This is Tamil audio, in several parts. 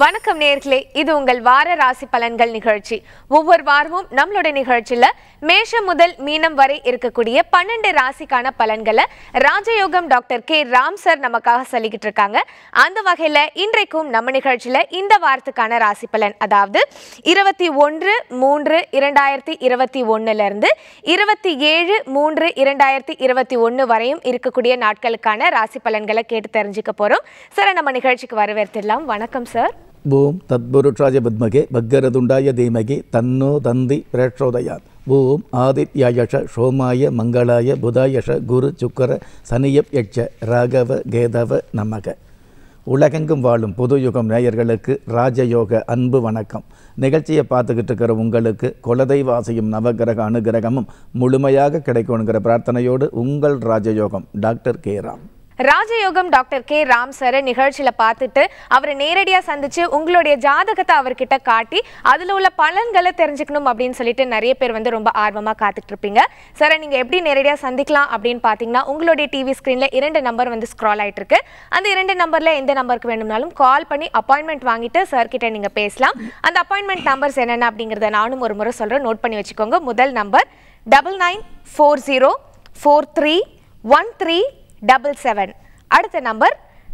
வணக்கம் நேயர்களே, இது உங்கள் வார ராசி பலன்கள் நிகழ்ச்சி. ஒவ்வொரு வாரமும் நம்மளுடைய நிகழ்ச்சியில மேஷம் முதல் மீனம் வரை இருக்கக்கூடிய 12 ராசிக்கான பலன்களை ராஜயோகம் டாக்டர் கே ராம் சார் நமக்காக சொல்லிக்கிட்டு இருக்காங்க. அந்த வகையில இன்றைக்கும் நம்ம நிகழ்ச்சியில இந்த வாரத்துக்கான ராசி பலன், அதாவது 21/3/2021 இருந்து 27/3/2021 வரையும் இருக்கக்கூடிய நாட்களுக்கான ராசி பலன்களை கேட்டு தெரிஞ்சுக்க போறோம். சார், நம்ம நிகழ்ச்சிக்கு வரவேற்கலாம். வணக்கம் சார். ஓம் தத்புருஷாய வித்மகே வக்கரதுண்டாய தீமகி தன்னோ தந்தி பிரச்சோதயாத். ஓம் ஆதித்யாயஷ சோமாய மங்களாய புதாயஷ குரு சுக்கர சனியப் யட்ச ராகவ கேதவ நமக. உலகெங்கும் வாழும் புதுயுகம் நேயர்களுக்கு ராஜயோக அன்பு வணக்கம். நிகழ்ச்சியை பார்த்துக்கிட்டு இருக்கிற உங்களுக்கு குலதெய்வாசியும் நவகிரக அனுகிரகமும் முழுமையாக கிடைக்கணுங்கிற பிரார்த்தனையோடு உங்கள் ராஜயோகம் டாக்டர் கே ராம். ராஜயோகம் டாக்டர் கே ராம் சார் நிகழ்ச்சியில பார்த்துட்டு அவரை நேரடியாக சந்திச்சு உங்களுடைய ஜாதகத்தை அவர்கிட்ட காட்டி அதில் உள்ள பலன்களை தெரிஞ்சுக்கணும் அப்படின்னு சொல்லிட்டு நிறைய பேர் வந்து ரொம்ப ஆர்வமாக காத்துட்டு இருப்பீங்க. சார், நீங்க எப்படி நேரடியாக சந்திக்கலாம் அப்படின்னு பார்த்தீங்கன்னா, உங்களுடைய டிவி ஸ்க்ரீன்ல 2 நம்பர் வந்து ஸ்க்ரால் ஆயிட்டு இருக்கு. அந்த 2 நம்பர்ல எந்த நம்பருக்கு வேணும்னாலும் கால் பண்ணி அப்பாயின்மெண்ட் வாங்கிட்டு சார் கிட்ட நீங்க பேசலாம். அந்த அப்பாயின்மெண்ட் நம்பர்ஸ் என்னென்ன அப்படிங்கிறத நானும் ஒரு முறை சொல்றேன், நோட் பண்ணி வச்சுக்கோங்க. முதல் நம்பர் 9940431377. அடுத்த நம்பர்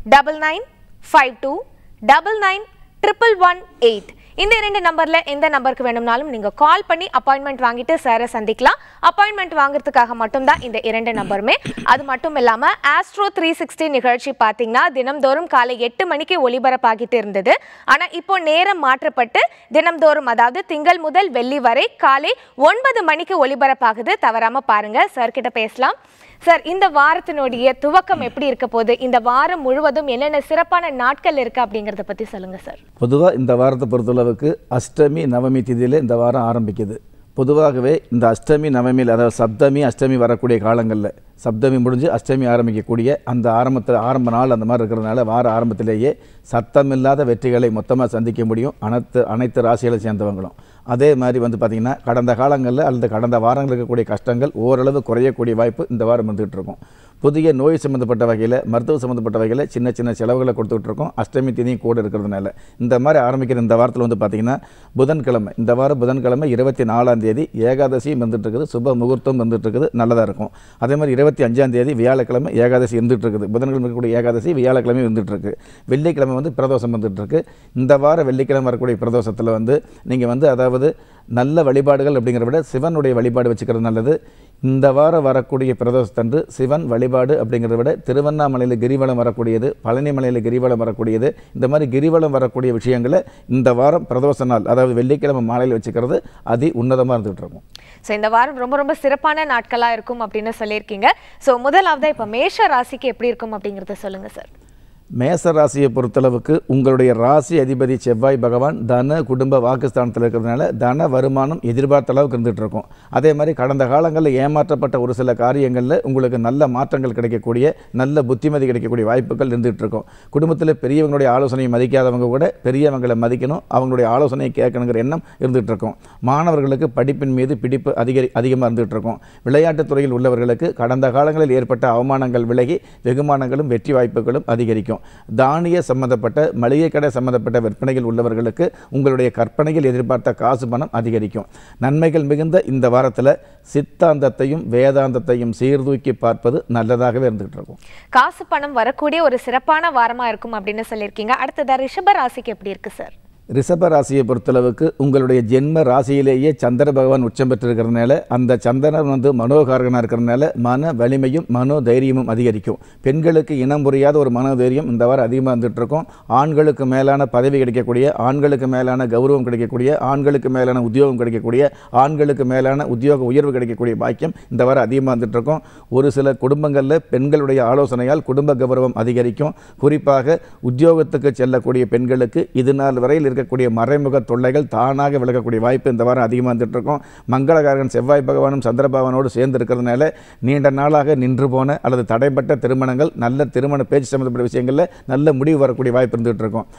9952991118. இந்த 2 நம்பர்ல எந்த நம்பருக்கு வேணும்னாலும் நீங்க கால் பண்ணி அப்பாயின்மெண்ட் வாங்கிட்டு சாரை சந்திக்கலாம். அப்பாயின்மெண்ட் வாங்குறதுக்காக மட்டும் தான் இந்த 2 நம்பருமே. அது மட்டும் இல்லாம ஆஸ்ட்ரோ 360 நிகழ்ச்சி பாத்தீங்கன்னா தினம்தோறும் காலை 8 மணிக்கு ஒளிபரப்பாகிட்டு இருந்தது. ஆனா இப்போ நேரம் மாற்றப்பட்டு தினம்தோறும், அதாவது திங்கள் முதல் வெள்ளி வரை காலை 9 மணிக்கு ஒளிபரப்பாகுது. தவறாம பாருங்க. சார் கிட்ட பேசலாம். சார், இந்த வாரத்தினுடைய துவக்கம் எப்படி இருக்க போகுது? இந்த வாரம் முழுவதும் என்னென்ன சிறப்பான நாட்கள் இருக்கு அப்படிங்கறத பத்தி சொல்லுங்க சார். பொதுவாக இந்த வாரத்தை பொறுத்தளவுக்கு அஷ்டமி நவமி திதியில் இந்த வாரம் ஆரம்பிக்குது. பொதுவாகவே இந்த அஷ்டமி நவமியில், அதாவது சப்தமி அஷ்டமி வரக்கூடிய காலங்களில், சப்தமி முடிஞ்சு அஷ்டமி ஆரம்பிக்கக்கூடிய அந்த ஆரம்ப நாள் அந்த மாதிரி இருக்கிறதுனால வார ஆரம்பத்திலேயே சத்தமில்லாத வெற்றிகளை மொத்தமாக சந்திக்க முடியும் அனைத்து ராசிகளை சேர்ந்தவங்களும். அதே மாதிரி வந்து பார்த்திங்கன்னா கடந்த காலங்களில் அல்லது கடந்த வாரங்களில் இருக்கக்கூடிய கஷ்டங்கள் ஓரளவு குறையக்கூடிய வாய்ப்பு இந்த வாரம் வந்துகிட்டு இருக்கும். புதிய நோய் சம்மந்தப்பட்ட வகையில், மருத்துவ சம்மந்தப்பட்ட வகையில் சின்ன சின்ன செலவுகளை கொடுத்துக்கிட்டு இருக்கோம். அஷ்டமி திதியும் கூட இருக்கிறதுனால இந்த மாதிரி ஆரம்பிக்கிற இந்த வாரத்தில் வந்து பார்த்திங்கன்னா புதன்கிழமை, இந்த வாரம் புதன்கிழமை 24ஆம் தேதி ஏகாதசியும் வந்துட்டு இருக்குது, சுப முகூர்த்தம் வந்துட்டு இருக்குது, நல்லதாக இருக்கும். அதே மாதிரி 25ஆம் தேதி வியாழக்கிழமை ஏகாதசி இருந்துகிட்டு இருக்குது. புதன்கிழமை இருக்கக்கூடிய ஏகாதசி வியாழக்கிழமை வந்துட்டு இருக்கு. வெள்ளிக்கிழமை வந்து பிரதோஷம் வந்துட்டு இருக்கு. இந்த வாரம் வெள்ளிக்கிழமை வரக்கூடிய பிரதோஷத்தில் வந்து நீங்கள் வந்து அதாவது நல்ல வழிபாடுகள் அப்படிங்கிற விட சிவனுடைய வழிபாடு வச்சுக்கிறது நல்லது. இந்த வாரம் வரக்கூடிய பிரதோஷத்தன்று சிவன் வழிபாடு அப்படிங்கிறத விட திருவண்ணாமலையில் கிரிவலம் வரக்கூடியது, பழனி மலையில் கிரிவலம் வரக்கூடியது, இந்த மாதிரி கிரிவலம் வரக்கூடிய விஷயங்களை இந்த வாரம் பிரதோஷ நாள், அதாவது வெள்ளிக்கிழமை மாலையில் வச்சுக்கிறது அதி உன்னதமாக இருந்துகிட்டு இருக்கும். ஸோ இந்த வாரம் ரொம்ப ரொம்ப சிறப்பான நாட்களாக இருக்கும் அப்படின்னு சொல்லியிருக்கீங்க. ஸோ முதலாவது இப்போ மேஷ ராசிக்கு எப்படி இருக்கும் அப்படிங்கிறத சொல்லுங்க சார். மேச ராசியை பொறுத்தளவுக்கு உங்களுடைய ராசி அதிபதி செவ்வாய் பகவான் தன குடும்ப வாக்குஸ்தானத்தில் இருக்கிறதுனால தன வருமானம் எதிர்பார்த்த அளவுக்கு இருந்துகிட்டு இருக்கும். அதே மாதிரி கடந்த காலங்களில் ஏமாற்றப்பட்ட ஒரு சில காரியங்களில் உங்களுக்கு நல்ல மாற்றங்கள் கிடைக்கக்கூடிய, நல்ல புத்திமதி கிடைக்கக்கூடிய வாய்ப்புகள் இருந்துகிட்டு இருக்கும். குடும்பத்தில் பெரியவங்களுடைய ஆலோசனையை மதிக்காதவங்க கூட பெரியவங்களை மதிக்கணும், அவங்களுடைய ஆலோசனையை கேட்கணுங்கிற எண்ணம் இருந்துகிட்டு இருக்கும். மாணவர்களுக்கு படிப்பின் மீது பிடிப்பு அதிகமாக இருந்துகிட்டு இருக்கும். விளையாட்டுத் துறையில் உள்ளவர்களுக்கு கடந்த காலங்களில் ஏற்பட்ட அவமானங்கள் விலகி வெகுமானங்களும் வெற்றி வாய்ப்புகளும் அதிகரிக்கும். தானிய சம்பந்தப்பட்ட, மளிகை கடை சம்பந்தப்பட்ட விற்பனைகள் உள்ளவர்களுக்கு உங்களுடைய கற்பனையில் எதிர்பார்த்த காசு பணம் அதிகரிக்கும். நன்மைகள் மிகுந்த இந்த வாரத்தில் சித்தாந்தத்தையும் வேதாந்தத்தையும் சீர்தூக்கி பார்ப்பது நல்லதாகவே இருந்துகிட்டு இருக்கும். காசு பணம் வரக்கூடிய ஒரு சிறப்பான வாரமா இருக்கும் அப்படின்னு சொல்லியிருக்கீங்க. அடுத்ததா ரிஷப ராசிக்கு எப்படி இருக்கு சார்? ரிஷப ராசியை பொறுத்தளவுக்கு உங்களுடைய ஜென்ம ராசியிலேயே சந்திர பகவான் உச்சம் பெற்றிருக்கிறதுனால, அந்த சந்திரன் வந்து மனோகாரகனாக இருக்கிறதுனால மன வலிமையும் மனோ தைரியமும் அதிகரிக்கும். பெண்களுக்கு இனம் புரியாத ஒரு மனோ தைரியம் இந்த வாரம் அதிகமாக வந்துட்டு இருக்கும். ஆண்களுக்கு மேலான பதவி கிடைக்கக்கூடிய, ஆண்களுக்கு மேலான கௌரவம் கிடைக்கக்கூடிய, ஆண்களுக்கு மேலான உத்தியோகம் கிடைக்கக்கூடிய, ஆண்களுக்கு மேலான உத்தியோக உயர்வு கிடைக்கக்கூடிய பாக்கியம் இந்த வாரம் அதிகமாக வந்துட்டு இருக்கும். ஒரு சில குடும்பங்களில் பெண்களுடைய ஆலோசனையால் குடும்ப கௌரவம் அதிகரிக்கும். குறிப்பாக உத்தியோகத்துக்கு செல்லக்கூடிய பெண்களுக்கு இது நாள் வரையில் இருக்கக்கூடிய மறைமுக தொல்லைகள் தானாக விலகக்கூடிய வாய்ப்பு இந்த வாரம் அதிகமாக வந்துட்டு இருக்கும். மங்களகாரகன் செவ்வாய் பகவானும் சந்திர பகவானோடு சேர்ந்து இருக்கிறதுனால நீண்ட நாளாக நின்று போன அல்லது தடைப்பட்ட திருமணங்கள், நல்ல திருமண பேச்சு சம்பந்தப்பட்ட விஷயங்களில் நல்ல முடிவு வரக்கூடிய வாய்ப்பு இருந்துகிட்டு இருக்கும்.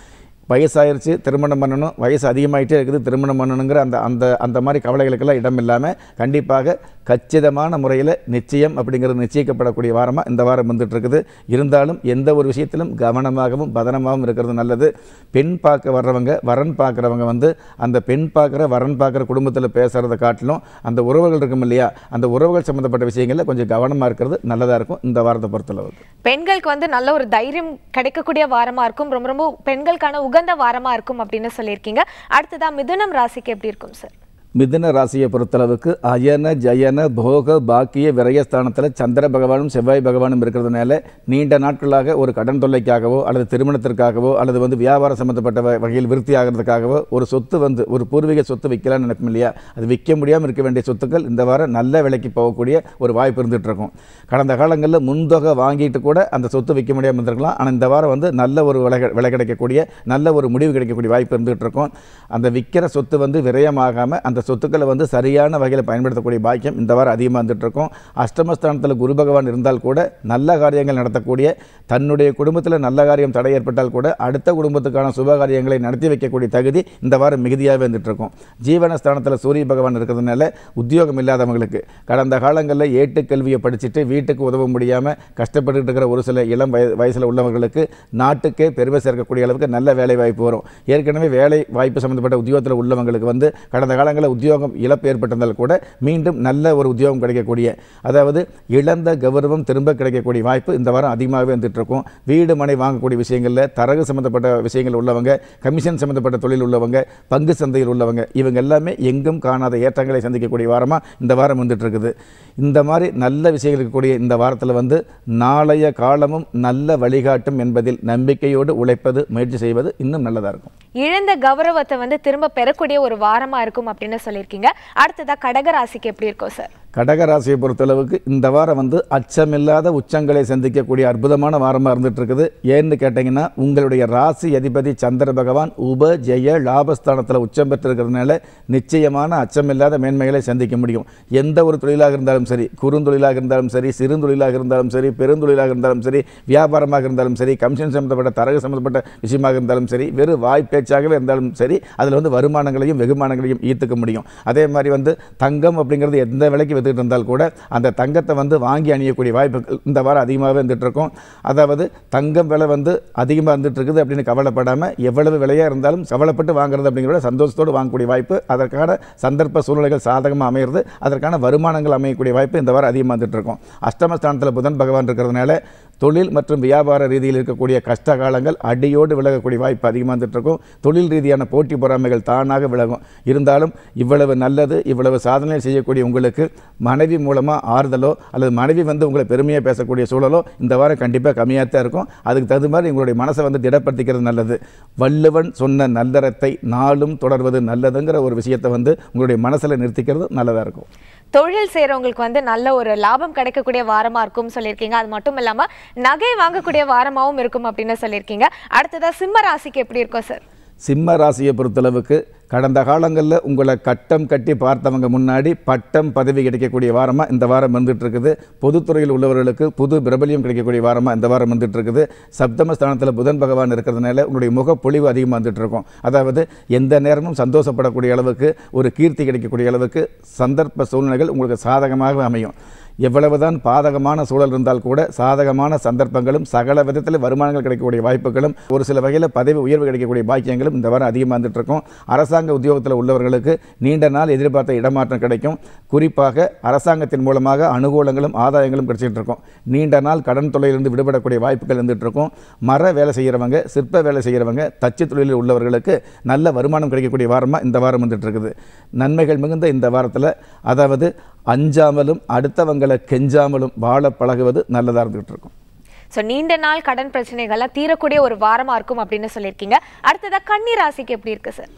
வயசாயிருச்சு திருமணம் பண்ணணும், வயசு அதிகமாகிட்டே இருக்குது திருமணம் பண்ணணுங்கிற அந்த அந்த அந்த மாதிரி கவலைகளுக்கெல்லாம் இடம் இல்லாமல் கண்டிப்பாக கச்சிதமான முறையில் நிச்சயம் அப்படிங்கிறது நிச்சயிக்கப்படக்கூடிய வாரமாக இந்த வாரம் வந்துட்டு இருக்குது. இருந்தாலும் எந்த ஒரு விஷயத்திலும் கவனமாகவும் பதனமாகவும் இருக்கிறது நல்லது. பெண் பார்க்க வர்றவங்க வரன் பார்க்குறவங்க வந்து அந்த பெண் பார்க்குற வரன் பார்க்குற குடும்பத்தில் பேசுகிறத காட்டிலும் அந்த உறவுகள் இருக்கும் இல்லையா, அந்த உறவுகள் சம்மந்தப்பட்ட விஷயங்களில் கொஞ்சம் கவனமாக இருக்கிறது நல்லதாக இருக்கும் இந்த வாரத்தை பொறுத்தளவு. பெண்களுக்கு வந்து நல்ல ஒரு தைரியம் கிடைக்கக்கூடிய வாரமாக இருக்கும், ரொம்ப ரொம்ப பெண்களுக்கான உகந்த வாரமாக இருக்கும் அப்படின்னு சொல்லியிருக்கீங்க. அடுத்ததான் மிதுனம் ராசிக்கு எப்படி இருக்கும் சார்? மிதுன ராசியை பொறுத்தளவுக்கு அயன ஜயன போக பாக்கிய விரயஸ்தானத்தில் சந்திர பகவானும் செவ்வாய் பகவானும் இருக்கிறதுனால நீண்ட நாட்களாக ஒரு கடன் தொல்லைக்காகவோ அல்லது திருமணத்திற்காகவோ அல்லது வந்து வியாபாரம் சம்மந்தப்பட்ட வகையில் விருத்தி ஆகிறதுக்காகவோ ஒரு சொத்து வந்து ஒரு பூர்வீக சொத்து விற்கலான்னு நினைப்போம் இல்லையா, அது விற்க முடியாமல் இருக்க வேண்டிய சொத்துக்கள் இந்த வாரம் நல்ல விலைக்கு போகக்கூடிய ஒரு வாய்ப்பு இருந்துகிட்டு இருக்கும். கடந்த காலங்களில் முன்தொகை வாங்கிட்டு கூட அந்த சொத்து விற்க முடியாமல் இருந்திருக்கலாம். ஆனால் இந்த வாரம் வந்து நல்ல ஒரு விலை கிடைக்கக்கூடிய நல்ல ஒரு முடிவு கிடைக்கக்கூடிய வாய்ப்பு இருந்துகிட்டு இருக்கும். அந்த விற்கிற சொத்து வந்து விரயமாகாமல் அந்த சொத்துக்களை வந்து சரியான வகையில் பயன்படுத்தக்கூடிய பாக்கியம் இந்த வாரம் அதிகமாக வந்துட்டு இருக்கும். அஷ்டமஸ்தானத்தில் குரு பகவான் இருந்தால் கூட நல்ல காரியங்கள் நடத்தக்கூடிய, தன்னுடைய குடும்பத்தில் நல்ல காரியம் தடை ஏற்பட்டால் கூட அடுத்த குடும்பத்துக்கான சுப காரியங்களை நடத்தி வைக்கக்கூடிய தகுதி இந்த வாரம் மிகுதியாகவே வந்துட்டு இருக்கும். ஜீவனஸ்தானத்தில் சூரிய பகவான் இருக்கிறதுனால உத்தியோகம் இல்லாதவங்களுக்கு கடந்த காலங்களில் ஏட்டுக்கல்வியை படிச்சுட்டு வீட்டுக்கு உதவ முடியாமல் கஷ்டப்பட்டு இருக்கிற ஒரு சில இளம் வயசில் உள்ளவர்களுக்கு நாட்டுக்கே பெருமை சேர்க்கக்கூடிய அளவுக்கு நல்ல வேலை வாய்ப்பு வரும். ஏற்கனவே வேலை வாய்ப்பு சம்மந்தப்பட்ட உத்தியோகத்தில் உள்ளவங்களுக்கு வந்து கடந்த காலங்களில் உத்தியோகம் இழப்பு ஏற்பட்டிருந்தால் கூட மீண்டும் நல்ல ஒரு உத்தியோகம் கிடைக்கக்கூடிய, அதாவது இழந்த கௌரவம் திரும்ப கிடைக்கக்கூடிய வாய்ப்பு இந்த வாரம் அதிகமாகவே வந்துட்டு இருக்கும். வீடு மனை வாங்கக்கூடிய விஷயங்களில் தரகு சம்மந்தப்பட்ட விஷயங்கள் உள்ளவங்க, கமிஷன் சம்மந்தப்பட்ட தொழில் உள்ளவங்க, பங்கு சந்தையில் உள்ளவங்க, இவங்க எல்லாமே எங்கும் காணாத ஏற்றங்களை சந்திக்கக்கூடிய வாரமாக இந்த வாரம் வந்துட்டு இருக்குது. இந்த மாதிரி நல்ல விஷயங்கள் இருக்கக்கூடிய இந்த வாரத்தில் வந்து நாளைய காலமும் நல்ல வழிகாட்டும் என்பதில் நம்பிக்கையோடு உழைப்பது முயற்சி செய்வது இன்னும் நல்லதாக இருக்கும். இழந்த கௌரவத்தை வந்து திரும்ப பெறக்கூடிய ஒரு வாரமா இருக்கும் அப்படின்னு சொல்லியிருக்கீங்க. அடுத்ததா கடகராசிக்கு எப்படி இருக்கும் சார்? கடகராசியை பொறுத்தளவுக்கு இந்த வாரம் வந்து அச்சமில்லாத உச்சங்களை சந்திக்கக்கூடிய அற்புதமான வாரமாக இருந்துட்டு இருக்குது. ஏன்னு கேட்டிங்கன்னா உங்களுடைய ராசி அதிபதி சந்திர பகவான் உப ஜெய லாபஸ்தானத்தில் உச்சம் பெற்றிருக்கிறதுனால நிச்சயமான அச்சமில்லாத மேன்மைகளை சந்திக்க முடியும். எந்த ஒரு தொழிலாக இருந்தாலும் சரி, குறுந்தொழிலாக இருந்தாலும் சரி, சிறுந்தொழிலாக இருந்தாலும் சரி, பெருந்தொழிலாக இருந்தாலும் சரி, வியாபாரமாக இருந்தாலும் சரி, கமிஷன் சம்மந்தப்பட்ட தரகு சம்மந்தப்பட்ட விஷயமாக இருந்தாலும் சரி, வெறும் வாய்ப்பேச்சாகவே இருந்தாலும் சரி, அதில் வந்து வருமானங்களையும் வெகுமானங்களையும் ஈர்த்துக்க முடியும். அதே மாதிரி வந்து தங்கம் அப்படிங்கிறது எந்த விலைக்கு இருந்தால் கூட அந்த தங்கத்தை வந்து வாங்கி அணியக்கூடிய வாய்ப்புகள் இந்த வாரம் அதிகமாகவே வந்துட்டு இருக்கும். அதாவது தங்கம் விலை வந்து அதிகமாக இருந்துட்டு இருக்குது அப்படின்னு கவலைப்படாமல் எவ்வளவு விலையாக இருந்தாலும் கவலைப்பட்டு வாங்குறது அப்படிங்கிறத சந்தோஷத்தோடு வாங்கக்கூடிய வாய்ப்பு, அதற்கான சந்தர்ப்ப சூழ்நிலைகள் சாதகமாக அமைகிறது, அதற்கான வருமானங்கள் அமையக்கூடிய வாய்ப்பு இந்த வாரம் அதிகமாக வந்துட்டு இருக்கும். அஷ்டமஸ்தானத்தில் புதன் பகவான் இருக்கிறதுனால தொழில் மற்றும் வியாபார ரீதியில் இருக்கக்கூடிய கஷ்ட காலங்கள் அடியோடு விலகக்கூடிய வாய்ப்பு அதிகமாக வந்துட்டு இருக்கும். தொழில் ரீதியான போட்டி பொறாமைகள் தானாக விலகும். இருந்தாலும் இவ்வளவு நல்லது இவ்வளவு சாதனை செய்யக்கூடிய உங்களுக்கு மனைவி மூலமாக ஆறுதலோ அல்லது மனைவி வந்து உங்களை பெருமையாக பேசக்கூடிய சூழலோ இந்த வாரம் கண்டிப்பாக கம்மியாக தான் இருக்கும். அதுக்கு தகுந்த மாதிரி உங்களுடைய மனசை வந்து திடப்படுத்திக்கிறது நல்லது. வள்ளுவன் சொன்ன நல்லறத்தை நாளும் தொடர்வது நல்லதுங்கிற ஒரு விஷயத்தை வந்து உங்களுடைய மனசில் நிறுத்திக்கிறது நல்லதாக இருக்கும். தொழில் செய்கிறவங்களுக்கு வந்து நல்ல ஒரு லாபம் கிடைக்கக்கூடிய வாரமாக இருக்கும் சொல்லியிருக்கீங்க. அது மட்டும் இல்லாமல் நகை வாங்கக்கூடிய வாரமாகவும் இருக்கும் அப்படின்னு சொல்லியிருக்கீங்க. அடுத்ததாக சிம்ம ராசிக்கு எப்படி இருக்கும் சார்? சிம்ம ராசியை பொறுத்தளவுக்கு கடந்த காலங்களில் உங்களை கட்டம் கட்டி பார்த்தவங்க முன்னாடி பட்டம் பதவி கிடைக்கக்கூடிய வாரமாக இந்த வாரம் வந்துட்டு இருக்குது. பொதுத்துறையில் உள்ளவர்களுக்கு புது பிரபலியம் கிடைக்கக்கூடிய வாரமாக இந்த வாரம் வந்துட்டு இருக்குது. சப்தமஸ்தானத்தில் புதன் பகவான் இருக்கிறதுனால உங்களுடைய முகப்பொழிவு அதிகமாக வந்துட்டு இருக்கும். அதாவது எந்த நேரமும் சந்தோஷப்படக்கூடிய அளவுக்கு ஒரு கீர்த்தி கிடைக்கக்கூடிய அளவுக்கு சந்தர்ப்ப சூழ்நிலைகள் உங்களுக்கு சாதகமாக அமையும். எவ்வளவுதான் பாதகமான சூழல் இருந்தால் கூட சாதகமான சந்தர்ப்பங்களும் சகல விதத்தில் வருமானங்கள் கிடைக்கக்கூடிய வாய்ப்புகளும் ஒரு சில வகையில் பதவி உயர்வு கிடைக்கக்கூடிய பாக்கியங்களும் இந்த வாரம் அதிகமாக வந்துட்டு இருக்கும். அரசாங்க உத்தியோகத்தில் உள்ளவர்களுக்கு நீண்ட நாள் எதிர்பார்த்த இடமாற்றம் கிடைக்கும். குறிப்பாக அரசாங்கத்தின் மூலமாக அனுகூலங்களும் ஆதாயங்களும் கிடைச்சிட்டு இருக்கும். நீண்ட நாள் கடன் தொல்லையிலிருந்து விடுபடக்கூடிய வாய்ப்புகள் இருந்துட்டு இருக்கும். மர வேலை செய்கிறவங்க, சிற்ப வேலை செய்கிறவங்க, தச்சு தொழிலில் உள்ளவர்களுக்கு நல்ல வருமானம் கிடைக்கக்கூடிய வாரமாக இந்த வாரம் வந்துட்டு இருக்குது. நன்மைகள் மிகுந்த இந்த வாரத்தில் அதாவது அஞ்சாமலும் அடுத்தவங்களை கெஞ்சாமலும் வாழ பழகுவது நல்லதாக இருந்துகிட்டு இருக்கும். ஸோ நீண்ட நாள் கடன் பிரச்சனைகள்லாம் தீரக்கூடிய ஒரு வாரமாக இருக்கும் அப்படின்னு சொல்லியிருக்கீங்க. அடுத்ததாக கன்னி ராசிக்கு எப்படி இருக்கு சார்?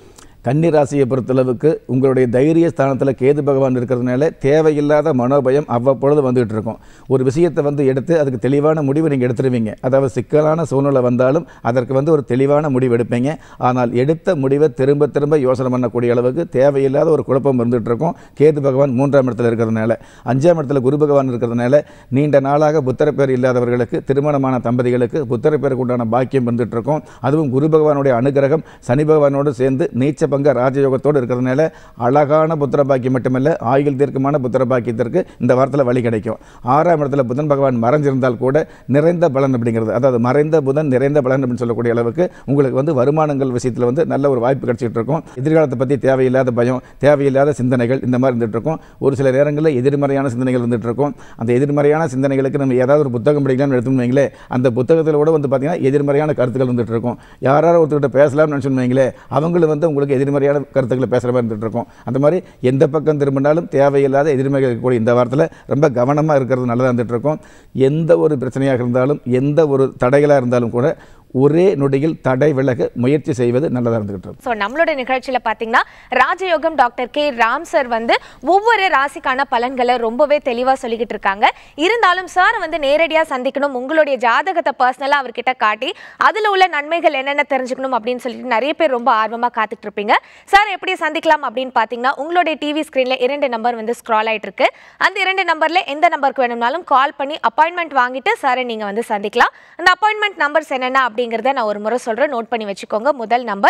கன்னி ராசியை பொறுத்தளவுக்கு உங்களுடைய தைரிய ஸ்தானத்தில் கேது பகவான் இருக்கிறதுனால தேவையில்லாத மனோபயம் அவ்வப்பொழுது வந்துகிட்டு இருக்கும். ஒரு விஷயத்தை எடுத்து அதுக்கு தெளிவான முடிவு நீங்கள் எடுத்துருவீங்க. அதாவது சிக்கலான சூழ்நிலை வந்தாலும் அதற்கு ஒரு தெளிவான முடிவு எடுப்பீங்க. ஆனால் எடுத்த முடிவை திரும்ப திரும்ப யோசனை பண்ணக்கூடிய அளவுக்கு தேவையில்லாத ஒரு குழப்பம் வந்துகிட்டு இருக்கும். கேது பகவான் 3ஆம் இடத்துல இருக்கிறதுனால. 5ஆம் இடத்துல குரு பகவான் இருக்கிறதுனால நீண்ட நாளாக புத்திர பேர் இல்லாதவர்களுக்கு, திருமணமான தம்பதிகளுக்கு புத்திர பேருக்கு உண்டான பாக்கியம் வந்துட்டு இருக்கும். அதுவும் குரு பகவானுடைய அனுகிரகம் சனி பகவானோடு சேர்ந்து நீச்ச பங்க ராஜயோகத்தோடு இருக்கிறதுனால அழகான புத்திர பாக்கியம் மட்டுமல்ல, ஆயுள் தீர்க்கமான புத்திர பாக்கியத்திற்கு இந்த வாரத்தில் வழி கிடைக்கும். 6ஆம் இடத்துல புதன் பகவான் மறைஞ்சிருந்தால் கூட நிறைந்த பலன் அப்படிங்கிறது, அதாவது மறைந்த புதன் நிறைந்த பலன் அப்படின்னு சொல்லக்கூடிய அளவுக்கு உங்களுக்கு வருமானங்கள் விஷயத்தில் நல்ல ஒரு வாய்ப்பு கிடைச்சிட்டு இருக்கும். எதிர்காலத்தை பற்றி தேவையில்லாத பயம், தேவையில்லாத சிந்தனைகள் இந்த மாதிரி இருந்துட்டு இருக்கும். ஒரு சில நேரங்களில் எதிர்மறையான சிந்தனைகள் வந்துட்டு இருக்கும். அந்த எதிர்மறையான சிந்தனைகளுக்கு நம்ம ஏதாவது ஒரு புத்தகம் படிக்கலாம்னு எடுத்துன்னு வைங்களே, அந்த புத்தகத்தில் கூட பார்த்தீங்கன்னா எதிர்மறையான கருத்துக்கள் வந்துட்டு இருக்கும். யாராவது ஒருத்தர்கிட்ட பேசலாம்னு நினச்சுன்னு வைங்களே, அவங்களும் உங்களுக்கு எதிர்மறையான கருத்துக்களை பேசுகிற மாதிரி இருந்துட்டு இருக்கும். அந்த மாதிரி எந்த பக்கம் திரும்பினாலும் தேவையில்லாத எதிர்மறைகள் இருக்கக்கூடிய இந்த வாரத்தில் ரொம்ப கவனமாக இருக்கிறது நல்லதாக இருந்துட்டு இருக்கும். எந்த ஒரு பிரச்சனையாக இருந்தாலும், எந்த ஒரு தடைகளாக இருந்தாலும் கூட ஒரே நொடியில் தடை விலக முயற்சி செய்வது நல்லதாக இருந்துகிட்டு இருக்கும். ஸோ நம்மளோட நிகழ்ச்சியில் பார்த்தீங்கன்னா ராஜயோகம் டாக்டர் கே ராம் சார் ஒவ்வொரு ராசிக்கான பலன்களை ரொம்பவே தெளிவாக சொல்லிக்கிட்டு இருக்காங்க. இருந்தாலும் சார் நேரடியாக சந்திக்கணும், உங்களுடைய ஜாதகத்தை பர்சனலாக அவர்கிட்ட காட்டி அதில் உள்ள நன்மைகள் என்னென்ன தெரிஞ்சுக்கணும் அப்படின்னு சொல்லிட்டு நிறைய பேர் ரொம்ப ஆர்வமாக காத்துட்டு இருப்பீங்க. சார் எப்படி சந்திக்கலாம் அப்படின்னு பார்த்தீங்கன்னா, உங்களுடைய டிவி ஸ்க்ரீனில் 2 நம்பர் ஸ்க்ரால் ஆகிட்டு இருக்கு. அந்த 2 நம்பரில் எந்த நம்பருக்கு வேணும்னாலும் கால் பண்ணி அப்பாயின்மெண்ட் வாங்கிட்டு சாரை நீங்கள் சந்திக்கலாம். அந்த அப்பாயின்மெண்ட் நம்பர்ஸ் என்னென்ன அப்படிங்கறத நான் ஒரு முறை சொல்றேன், நோட் பண்ணி வச்சுக்கோங்க. முதல் நம்பர்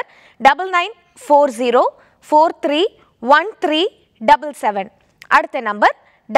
9940431377. அடுத்த நம்பர்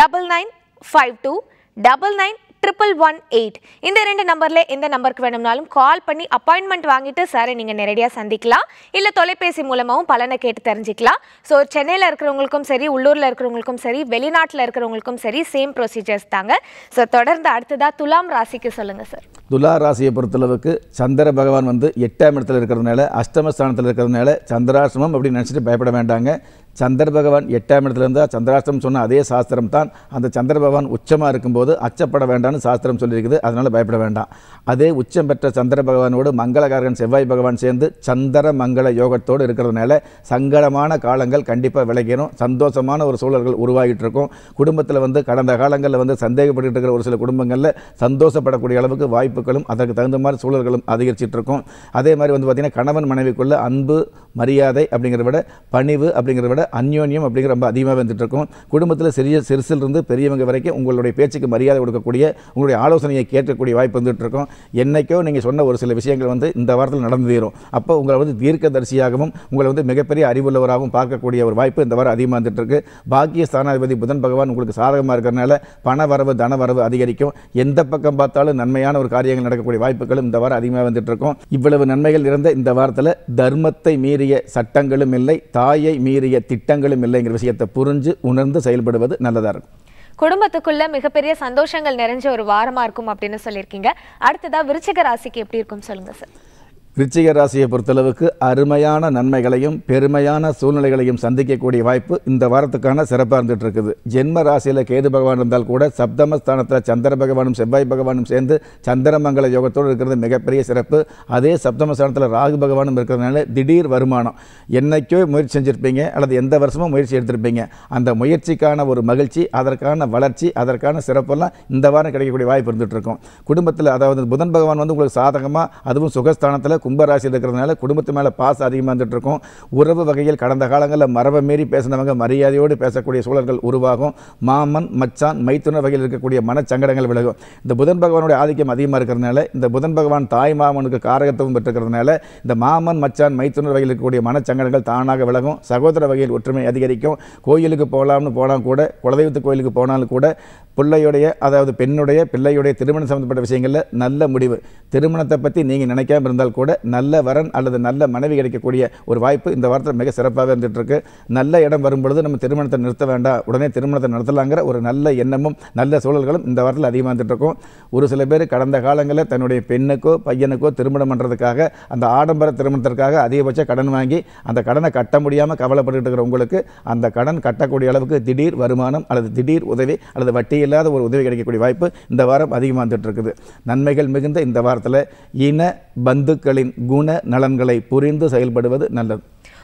9952991118. இந்த 2 நம்பர்ல எந்த நம்பருக்கு வேணும்னாலும் கால் பண்ணி அப்பாயின்மெண்ட் வாங்கிட்டு சாரை நீங்க நேரடியாக சந்திக்கலாம். இல்ல தொலைபேசி மூலமாவும் பலனை கேட்டு தெரிஞ்சுக்கலாம். ஸோ சென்னையில் இருக்கிறவங்களுக்கும் சரி, உள்ளூர்ல இருக்கிறவங்களுக்கும் சரி, வெளிநாட்டில் இருக்கிறவங்களுக்கும் சரி சேம் ப்ரொசீஜர்ஸ் தாங்க. ஸோ தொடர்ந்து அடுத்ததா துலாம் ராசிக்கு சொல்லுங்க சார். துலா ராசியை பொறுத்தளவுக்கு சந்திர பகவான் 8ஆம் இடத்துல இருக்கிறதுனால, அஷ்டமஸ்தானத்தில் இருக்கிறதுனால சந்திராஷ்டமம் அப்படின்னு நினச்சிட்டு பயப்பட வேண்டாங்க. சந்திர பகவான் 8ஆம் இடத்துல இருந்தால் சந்திராஷ்டமம் சொன்ன அதே சாஸ்திரம் தான். அந்த சந்திர பகவான் உச்சமாக இருக்கும்போது அச்சப்பட வேண்டாம்னு சாஸ்திரம் சொல்லியிருக்குது. அதனால் பயப்பட வேண்டாம். அதே உச்சம் பெற்ற சந்திர பகவானோடு மங்களகாரகன் செவ்வாய் பகவான் சேர்ந்து சந்திர மங்கள யோகத்தோடு இருக்கிறதுனால சங்கடமான காலங்கள் கண்டிப்பாக விலகிடும். சந்தோஷமான ஒரு சூழல்கள் உருவாகிட்டு இருக்கும். குடும்பத்தில் கடந்த காலங்களில் சந்தேகப்பட்டு இருக்கிற ஒரு சில குடும்பங்களில் சந்தோஷப்படக்கூடிய அளவுக்கு வாய்ப்புகளும் அதற்கு தகுந்த மாதிரி சூழல்களும் அதிகரிச்சிட்டு இருக்கும். அதே மாதிரி பார்த்தீங்கன்னா கணவன் மனைவிக்குள்ள அன்பு, மரியாதை அப்படிங்கிறத விட பணிவு அப்படிங்கிறத விட அந்யோன்யம் அப்படிங்கிற ரொம்ப அதிகமாக வந்துட்டு இருக்கும். குடும்பத்தில் சிறுசிலிருந்து பெரியவங்க வரைக்கும் உங்களுடைய பேச்சுக்கு மரியாதை கொடுக்கக்கூடிய, உங்களுடைய ஆலோசனையை கேட்கக்கூடிய வாய்ப்பு வந்துட்டு இருக்கும். என்னைக்கோ நீங்கள் சொன்ன ஒரு சில விஷயங்கள் இந்த வாரத்தில் நடந்து தீரும். அப்போ உங்களை தீர்க்கதரிசியாகவும் உங்களை மிகப்பெரிய அறிவுள்ளவராகவும் பார்க்கக்கூடிய ஒரு வாய்ப்பு இந்த வாரம் அதிகமாக வந்துட்டு இருக்கு. பாக்கிய ஸ்தானாதிபதி புதன் பகவான் உங்களுக்கு சாதகமாக இருக்கிறதுனால பண வரவு, தன வரவு அதிகரிக்கும். எந்த பக்கம் பார்த்தாலும் நன்மையான ஒரு காரியங்கள் நடக்கக்கூடிய வாய்ப்புகளும் இந்த வாரம் அதிகமாக வந்துட்டு இருக்கும். இவ்வளவு நன்மைகள் இருந்த இந்த வாரத்தில் தர்மத்தை மீறிய சட்டங்களும் இல்லை, தாயை மீறிய திட்டங்களும் இல்லைங்கிற விஷயத்தை புரிஞ்சு உணர்ந்து செயல்படுவது நல்லதாக இருக்கும். குடும்பத்துக்குள்ள மிகப்பெரிய சந்தோஷங்கள் நிறைஞ்ச ஒரு வாரமா இருக்கும் அப்படின்னு சொல்லியிருக்கீங்க. அடுத்ததா விருச்சிக ராசிக்கு எப்படி இருக்கும் சொல்லுங்க சார். விருச்சிக ராசியை பொறுத்தளவுக்கு அருமையான நன்மைகளையும் பெருமையான சூழ்நிலைகளையும் சந்திக்கக்கூடிய வாய்ப்பு இந்த வாரத்துக்கான சிறப்பாக இருந்துட்டு இருக்குது. ஜென்ம ராசியில் கேது பகவான் இருந்தால் கூட சப்தமஸ்தானத்தில் சந்திர பகவானும் செவ்வாய் பகவானும் சேர்ந்து சந்திரமங்கல யோகத்தோடு இருக்கிறது மிகப்பெரிய சிறப்பு. அதே சப்தமஸ்தானத்தில் ராகு பகவானும் இருக்கிறதுனால திடீர் வருமானம். என்னைக்கோ முயற்சி செஞ்சுருப்பீங்க அல்லது எந்த வருஷமும் முயற்சி எடுத்திருப்பீங்க. அந்த முயற்சிக்கான ஒரு மகிழ்ச்சி, அதற்கான வளர்ச்சி, அதற்கான சிறப்பெல்லாம் இந்த வாரம் கிடைக்கக்கூடிய வாய்ப்பு இருந்துட்டு இருக்கும். குடும்பத்தில் அதாவது புதன் பகவான் உங்களுக்கு சாதகமாக, அதுவும் சுகஸ்தானத்தில் கும்பராசியில் இருக்கிறதுனால குடும்பத்து மேலே பாசம் அதிகமாக வந்துட்டு இருக்கும். உறவு வகையில் கடந்த காலங்களில் மரபை மீறி பேசினவங்க மரியாதையோடு பேசக்கூடிய சூழல்கள் உருவாகும். மாமன், மச்சான், மைத்துனர் வகையில் இருக்கக்கூடிய மனச்சங்கடங்கள் விலகும். இந்த புதன் பகவானுடைய ஆதிக்கம் அதிகமாக இருக்கிறதுனால, இந்த புதன் பகவான் தாய் மாமனுக்கு காரகத்துவம் பெற்றிருக்கிறதுனால இந்த மாமன், மச்சான், மைத்துனர் வகையில் இருக்கக்கூடிய மனச்சங்கடங்கள் தானாக விலகும். சகோதர வகையில் ஒற்றுமை அதிகரிக்கும். கோயிலுக்கு போகலாம்னு போனால் கூட, குலதெய்வத்து கோயிலுக்கு போனாலும் கூட பிள்ளையுடைய, அதாவது பெண்ணுடைய, பிள்ளையுடைய திருமணம் சம்பந்தப்பட்ட விஷயங்களில் நல்ல முடிவு. திருமணத்தை பற்றி நீங்கள் நினைக்காம இருந்தால் கூட நல்ல வரன் அல்லது நல்ல மனைவி கிடைக்கக்கூடிய ஒரு வாய்ப்பு இந்த வாரத்தில் மிக சிறப்பாகவே இருந்துட்டு இருக்கு. நல்ல இடம் வரும்பொழுது நம்ம திருமணத்தை நிறுத்த வேண்டாம், உடனே திருமணத்தை நடத்தலாங்கிற ஒரு நல்ல எண்ணமும் நல்ல சூழல்களும் இந்த வாரத்தில் அதிகமாக வந்துட்டு இருக்கும். ஒரு சில பேர் கடந்த காலங்களில் தன்னுடைய பெண்ணுக்கோ பையனுக்கோ திருமணம் பண்ணுறதுக்காக அந்த ஆடம்பர திருமணத்திற்காக அதிகபட்ச கடன் வாங்கி அந்த கடனை கட்ட முடியாமல் கவலைப்பட்டு இருக்கிற உங்களுக்கு அந்த கடன் கட்டக்கூடிய அளவுக்கு திடீர் வருமானம் அல்லது திடீர் உதவி அல்லது வட்டி இல்லாத ஒரு உதவி கிடைக்கக்கூடிய வாய்ப்பு இந்த வாரம் அதிகமாக வந்துட்டு இருக்குது. நன்மைகள் மிகுந்த இந்த வாரத்தில் இன பந்துக்களின் குண நலன்களை புரிந்து செயல்படுவது நல்லது.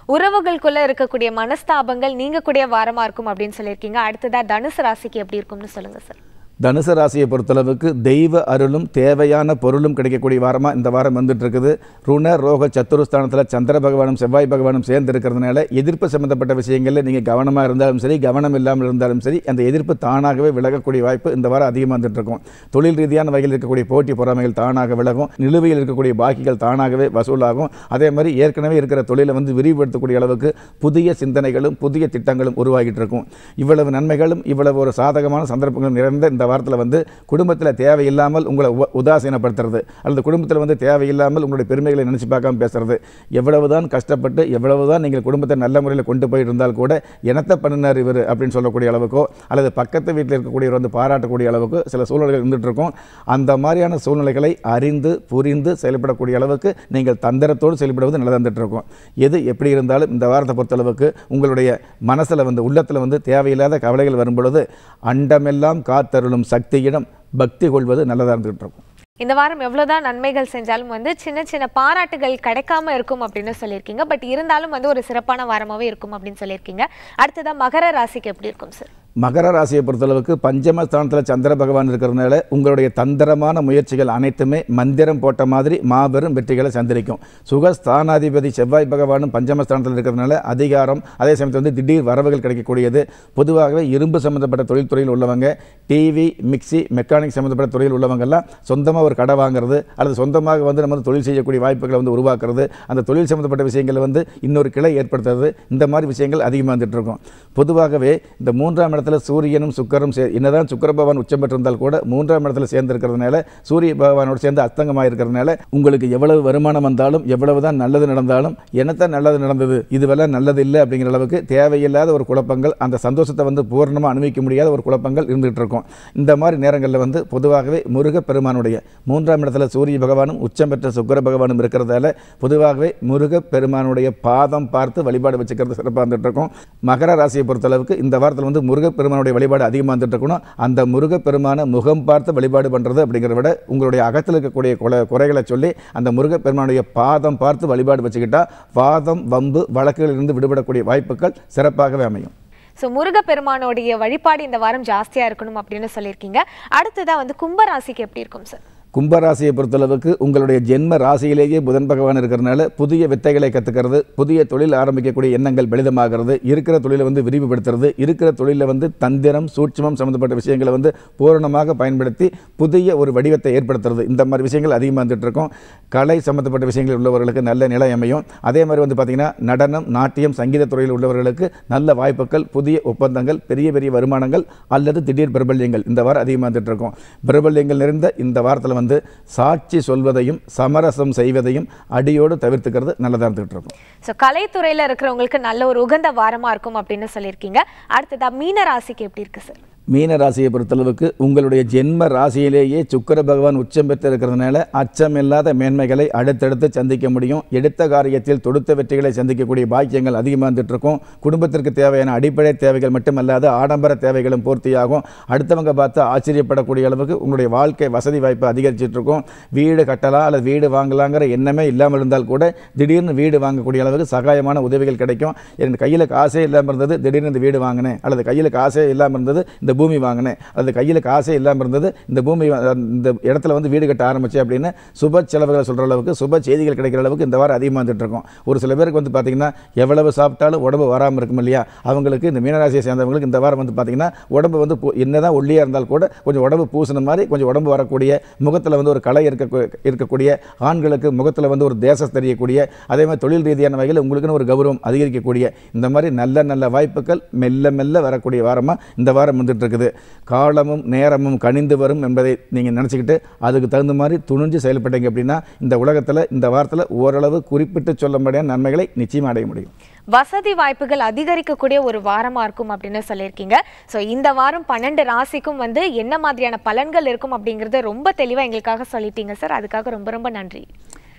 உறவுகளுக்குள்ள இருக்கக்கூடிய மனஸ்தாபங்கள் நீங்கக்கூடிய வாரமா இருக்கும் அப்படின்னு சொல்லியிருக்கீங்க. அடுத்ததா தனுசு ராசிக்கு எப்படி இருக்கும்னு சொல்லுங்க சார். தனுசு ராசியை பொறுத்தளவுக்கு தெய்வ அருளும் தேவையான பொருளும் கிடைக்கக்கூடிய வாரமாக இந்த வாரம் வந்துட்டு இருக்குது. ருண ரோக சத்துருஸ்தானத்தில் சந்திர பகவானும் செவ்வாய் பகவானும் சேர்ந்து இருக்கிறதுனால எதிர்ப்பு சம்பந்தப்பட்ட விஷயங்களில் நீங்கள் கவனமாக இருந்தாலும் சரி, கவனம் இல்லாமல் இருந்தாலும் சரி, அந்த எதிர்ப்பு தானாகவே விலகக்கூடிய வாய்ப்பு இந்த வாரம் அதிகமாக வந்துட்டு இருக்கும். தொழில் ரீதியான வகையில் இருக்கக்கூடிய போட்டி பொறாமைகள் தானாக விலகும். நிலுவையில் இருக்கக்கூடிய பாக்கிகள் தானாகவே வசூலாகும். அதே மாதிரி ஏற்கனவே இருக்கிற தொழிலை விரிவுபடுத்தக்கூடிய அளவுக்கு புதிய சிந்தனைகளும் புதிய திட்டங்களும் உருவாகிட்டு இருக்கும். இவ்வளவு நன்மைகளும் இவ்வளவு ஒரு சாதகமான சந்தர்ப்பங்களும் நிறைந்த இந்த வாரத்தில் குடும்பத்தில் தேவையில்லாமல் உங்களை உதாசீனப்படுத்துறது அல்லது குடும்பத்தில் தேவையில்லாமல் உங்களுடைய பெருமைகளை நினைச்சு பார்க்காம பேசுறது, எவ்வளவுதான் கஷ்டப்பட்டு எவ்வளவுதான் நீங்கள் குடும்பத்தை நல்ல முறையில் கொண்டு போய் இருந்தால் கூட என்னத்தை பண்ணினார் இவர் அப்படின்னு சொல்லக்கூடிய அளவுக்கோ அல்லது பக்கத்து வீட்டில் இருக்கக்கூடியவர் பாராட்டக்கூடிய அளவுக்கு சில சூழ்நிலைகள் இருந்துட்டு இருக்கும். அந்த மாதிரியான சூழ்நிலைகளை அறிந்து புரிந்து செயல்படக்கூடிய அளவுக்கு நீங்கள் தந்திரத்தோடு செயல்படுவது நல்லதாக இருந்துட்டு இருக்கும். எது எப்படி இருந்தாலும் இந்த வாரத்தை பொறுத்தளவுக்கு உங்களுடைய மனசில் உள்ளத்தில் தேவையில்லாத கவலைகள் வரும்பொழுது அண்டமெல்லாம் காத்தருளும் சக்தியிடம் பக்தி கொள்வது நல்லதாக இருந்துகிட்டு இருக்கும். இந்த வாரம் எவ்வளவுதான் நன்மைகள் செஞ்சாலும் சின்ன சின்ன பாராட்டுகள் கிடைக்காம இருக்கும் அப்படின்னு சொல்லியிருக்கீங்க. பட் இருந்தாலும் ஒரு சிறப்பான வாரமாவே இருக்கும் அப்படின்னு சொல்லியிருக்கீங்க. அடுத்ததா மகர ராசிக்கு எப்படி இருக்கும் சார்? மகர ராசியை பொறுத்தளவுக்கு பஞ்சமஸ்தானத்தில் சந்திர பகவான் இருக்கிறதுனால உங்களுடைய தந்திரமான முயற்சிகள் அனைத்துமே மந்திரம் போட்ட மாதிரி மாபெரும் வெற்றிகளை சந்திரிக்கும். சுகஸ்தானாதிபதி செவ்வாய் பகவானும் பஞ்சமஸ்தானத்தில் இருக்கிறதுனால அதிகாரம், அதே சமயத்தில் திடீர் வரவுகள் கிடைக்கக்கூடியது. பொதுவாகவே இரும்பு சம்மந்தப்பட்ட தொழில்துறையில் உள்ளவங்க, டிவி மிக்சி மெக்கானிக் சம்மந்தப்பட்ட துறையில் உள்ளவங்கெல்லாம் சொந்தமாக ஒரு கடை வாங்குறது அல்லது சொந்தமாக நம்ம தொழில் செய்யக்கூடிய வாய்ப்புகளை உருவாக்குறது, அந்த தொழில் சம்மந்தப்பட்ட விஷயங்களை இன்னொரு கிளை ஏற்படுத்துறது, இந்த மாதிரி விஷயங்கள் அதிகமாக வந்துட்டு இருக்கும். பொதுவாகவே இந்த 3ஆம் இடத்துல சூரியனும் சுக்கரும் என்னதான் சுக்கிர பகவான் உச்சம் பெற்றிருந்தால் கூட 3ஆம் இடத்துல சேர்ந்து இருக்கிறதுனால சூரிய பகவானோடு சேர்ந்து அஸ்தங்கமாக இருக்கிறதுனால உங்களுக்கு எவ்வளவு வருமானம் வந்தாலும் எவ்வளவுதான் நல்லது நடந்தாலும் என்னத்தான் நல்லது நடந்தது, இதுவெல்லாம் நல்லது இல்லை அப்படிங்கிற அளவுக்கு தேவையில்லாத ஒரு குழப்பங்கள், அந்த சந்தோஷத்தை பூர்ணமாக அனுபவிக்க முடியாத ஒரு குழப்பங்கள் இருந்துகிட்டு இருக்கும். இந்த மாதிரி நேரங்களில் பொதுவாகவே முருகப்பெருமானுடைய 3ஆம் இடத்துல சூரிய பகவானும் உச்சம் பெற்ற சுக்கிர பகவானும் இருக்கிறதால பொதுவாகவே முருகப்பெருமானுடைய பாதம் பார்த்து வழிபாடு வச்சுக்கிறது சிறப்பாக இருந்துட்டு இருக்கும். மகர ராசியை பொறுத்தளவுக்கு இந்த வாரத்தில் முருகப்பெருமானுடைய வழிபாடு அதிகமாக வந்துட்டு இருக்கணும். அந்த முருகப்பெருமான முகம் பார்த்து வழிபாடு பண்ணுறது அப்படிங்கிறத விட உங்களுடைய அகத்தில் இருக்கக்கூடிய குறைகளை சொல்லி அந்த முருகப்பெருமானுடைய பாதம் பார்த்து வழிபாடு வச்சுக்கிட்டா வாதம் வம்பு வழக்குகளிலிருந்து விடுபடக்கூடிய வாய்ப்புகள் சிறப்பாகவே அமையும். ஸோ முருகப்பெருமானுடைய வழிபாடு இந்த வாரம் ஜாஸ்தியாக இருக்கணும் அப்படின்னு சொல்லியிருக்கீங்க. அடுத்ததாக கும்பராசிக்கு எப்படி இருக்கும் சார்? கும்பராசியை பொறுத்தளவுக்கு உங்களுடைய ஜென்ம ராசியிலேயே புதன் பகவான் இருக்கிறதுனால புதிய வித்தைகளை கற்றுக்கிறது, புதிய தொழில் ஆரம்பிக்கக்கூடிய எண்ணங்கள் பலிதமாகிறது, இருக்கிற தொழிலை விரிவுபடுத்துறது, இருக்கிற தொழிலில் தந்திரம் சூட்சமம் சம்மந்தப்பட்ட விஷயங்களை பூரணமாக பயன்படுத்தி புதிய ஒரு வடிவத்தை ஏற்படுத்துறது, இந்த மாதிரி விஷயங்கள் அதிகமாக வந்துட்டு இருக்கும். கலை சம்மந்தப்பட்ட விஷயங்கள் உள்ளவர்களுக்கு நல்ல நிலை அமையும். அதே மாதிரி பார்த்திங்கன்னா நடனம் நாட்டியம் சங்கீத துறையில் உள்ளவர்களுக்கு நல்ல வாய்ப்புகள், புதிய ஒப்பந்தங்கள், பெரிய பெரிய வருமானங்கள் அல்லது திடீர் பிரபல்யங்கள் இந்த வாரம் அதிகமாக வந்துட்டு இருக்கும். பிரபல்யங்கள் நிறைந்த இந்த வாரத்தில் சாட்சி சொல்வதையும் சமரசம் செய்வதையும் அடியோடு தவிர்த்துக்கிறது நல்லதாக இருந்துகிட்டு இருக்கும். ஸோ கலைத்துறையில் இருக்கிறவங்களுக்கு நல்ல ஒரு உகந்த வாரமாக இருக்கும் அப்படின்னு சொல்லியிருக்கீங்க. அடுத்ததா மீன ராசிக்கு எப்படி இருக்கு சார்? மீன ராசியை பொறுத்தளவுக்கு உங்களுடைய ஜென்ம ராசியிலேயே சுக்கிர பகவான் உச்சம் பெற்று இருக்கிறதுனால அச்சமில்லாத மேன்மைகளை அடுத்தடுத்து சந்திக்க முடியும். எடுத்த காரியத்தில் தொடுத்த வெற்றிகளை சந்திக்கக்கூடிய பாக்கியங்கள் அதிகமாக வந்துட்டு இருக்கும். குடும்பத்திற்கு தேவையான அடிப்படை தேவைகள் மட்டுமல்லாத ஆடம்பர தேவைகளும் பூர்த்தியாகும். அடுத்தவங்க பார்த்து ஆச்சரியப்படக்கூடிய அளவுக்கு உங்களுடைய வாழ்க்கை வசதி வாய்ப்பு அதிகரிச்சுட்டு இருக்கும். வீடு கட்டலாம் அல்லது வீடு வாங்கலாங்கிற எண்ணமே இல்லாமல் இருந்தால் கூட திடீர்னு வீடு வாங்கக்கூடிய அளவுக்கு சகாயமான உதவிகள் கிடைக்கும். என் கையில் காசே இல்லாமல் இருந்தது, திடீர்னு இந்த வீடு வாங்கினேன், அல்லது கையில் காசே இல்லாமல் இருந்தது இந்த பூமி வாங்கினேன், அது கையில் காசே இல்லாமல் இருந்தது இந்த பூமி இந்த இடத்துல வீடு கட்ட ஆரம்பிச்சு அப்படின்னு சுப செலவுகளை சொல்கிற அளவுக்கு சுப செய்திகள் கிடைக்கிற அளவுக்கு இந்த வாரம் அதிகமாக வந்துட்டு இருக்கும். ஒரு சில பேருக்கு பார்த்தீங்கன்னா எவ்வளவு சாப்பிட்டாலும் உடம்பு வராமல் இருக்கும் இல்லையா, அவங்களுக்கு இந்த மீனராசியை சேர்ந்தவங்களுக்கு இந்த வாரம் பார்த்தீங்கன்னா உடம்பு என்னதான் ஒல்லியாக இருந்தால் கூட கொஞ்சம் உடம்பு பூசின மாதிரி கொஞ்சம் உடம்பு வரக்கூடிய, முகத்தில் ஒரு கலை இருக்கக்கூடிய, ஆண்களுக்கு முகத்தில் ஒரு தேசம் தெரியக்கூடிய, அதே மாதிரி தொழில் ரீதியான வகையில் உங்களுக்குன்னு ஒரு கௌரவம் அதிகரிக்கக்கூடிய இந்த மாதிரி நல்ல நல்ல வாய்ப்புகள் மெல்ல மெல்ல வரக்கூடிய வாரமாக இந்த வாரம் வந்துட்டு இருக்குது. காலமும் நேரமும் கனிந்து வரும் என்பதை நீங்கள் நினச்சிக்கிட்டு அதுக்கு தகுந்த மாதிரி துணிஞ்சு செயல்பட்டீங்க அப்படின்னா இந்த உலகத்தில் இந்த வாரத்தில் ஓரளவு குறிப்பிட்டு சொல்ல முடியாத நன்மைகளை நிச்சயமாக அடைய முடியும். வசதி வாய்ப்புகள் அதிகரிக்கக்கூடிய ஒரு வாரமா இருக்கும் அப்படின்னு சொல்லியிருக்கீங்க. ஸோ இந்த வாரம் 12 ராசிக்கும் என்ன மாதிரியான பலன்கள் இருக்கும் அப்படிங்கிறத ரொம்ப தெளிவாக எங்களுக்காக சொல்லிட்டீங்க சார். அதுக்காக ரொம்ப ரொம்ப நன்றி.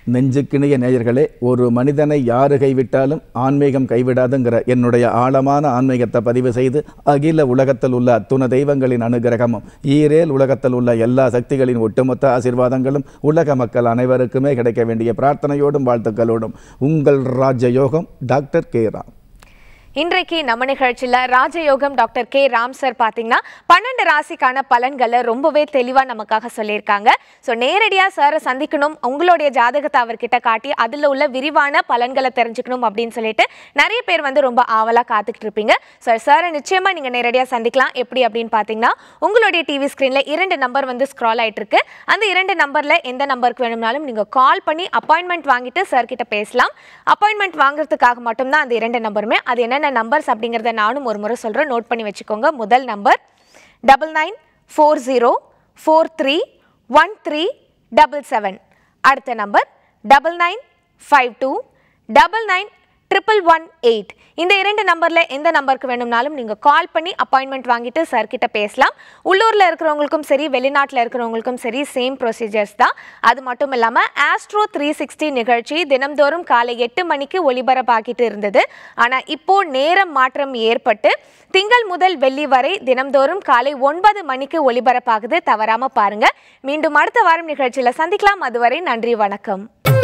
நெஞ்சுக்கிணிய நேயர்களே, ஒரு மனிதனை யாரு கைவிட்டாலும் ஆன்மீகம் கைவிடாதுங்கிற என்னுடைய ஆழமான ஆன்மீகத்தை பதிவு செய்து அகில உலகத்தில் உள்ள அத்துண தெய்வங்களின் அனுகிரகமும் ஈரேல் உலகத்தில் உள்ள எல்லா சக்திகளின் ஒட்டுமொத்த ஆசீர்வாதங்களும் உலக மக்கள் அனைவருக்குமே கிடைக்க வேண்டிய பிரார்த்தனையோடும் வாழ்த்துக்களோடும் உங்கள் ராஜயோகம் டாக்டர் கே ராம். இன்றைக்கு நம்ம நிகழ்ச்சியில் ராஜயோகம் டாக்டர் கே ராம் சார் பார்த்தீங்கன்னா 12 ராசிக்கான பலன்களை ரொம்பவே தெளிவாக நமக்காக சொல்லியிருக்காங்க. ஸோ நேரடியாக சாரை சந்திக்கணும், உங்களுடைய ஜாதகத்தை அவர்கிட்ட காட்டி அதில் உள்ள விரிவான பலன்களை தெரிஞ்சுக்கணும் அப்படின்னு சொல்லிட்டு நிறைய பேர் வந்து ரொம்ப ஆவலாக காத்துக்கிட்டு இருப்பீங்க. ஸோ சாரை நிச்சயமாக நீங்கள் நேரடியாக சந்திக்கலாம். எப்படி அப்படின்னு பார்த்தீங்கன்னா உங்களுடைய டிவி ஸ்க்ரீனில் 2 நம்பர் வந்து ஸ்க்ரால் ஆகிட்டு இருக்கு. அந்த 2 நம்பரில் எந்த நம்பருக்கு வேணும்னாலும் நீங்கள் கால் பண்ணி அப்பாயின்மெண்ட் வாங்கிட்டு சார் கிட்ட பேசலாம். அப்பாயின்மெண்ட் வாங்குறதுக்காக மட்டும்தான் அந்த 2 நம்பருமே. அது என்னென்ன நம்பர்ஸ் அப்படிங்கறத நானும் ஒரு முறை சொல்றேன், நோட் பண்ணி வச்சுக்கோங்க. முதல் நம்பர் 9940431377. அடுத்த நம்பர் 9952991118. இந்த 2 நம்பர்ல எந்த நம்பருக்கு வேணும்னாலும் நீங்க கால் பண்ணி அப்பாயின்மெண்ட் வாங்கிட்டு சார் கிட்ட பேசலாம். உள்ளூர்ல இருக்கிறவங்களுக்கும் சரி, வெளிநாட்டில் இருக்கிறவங்களுக்கும் சரி சேம் ப்ரொசீஜர்ஸ் தான். அது மட்டும் இல்லாம ஆஸ்ட்ரோ 360 நிகழ்ச்சி தினம்தோறும் காலை 8 மணிக்கு ஒளிபரப்பாகிட்டு இருந்தது. ஆனா இப்போ நேரம் மாற்றம் ஏற்பட்டு திங்கள் முதல் வெள்ளி வரை தினம்தோறும் காலை 9 மணிக்கு ஒளிபரப்பாகுது. தவறாம பாருங்க. மீண்டும் அடுத்த வாரம் நிகழ்ச்சியில சந்திக்கலாம். அதுவரை நன்றி, வணக்கம்.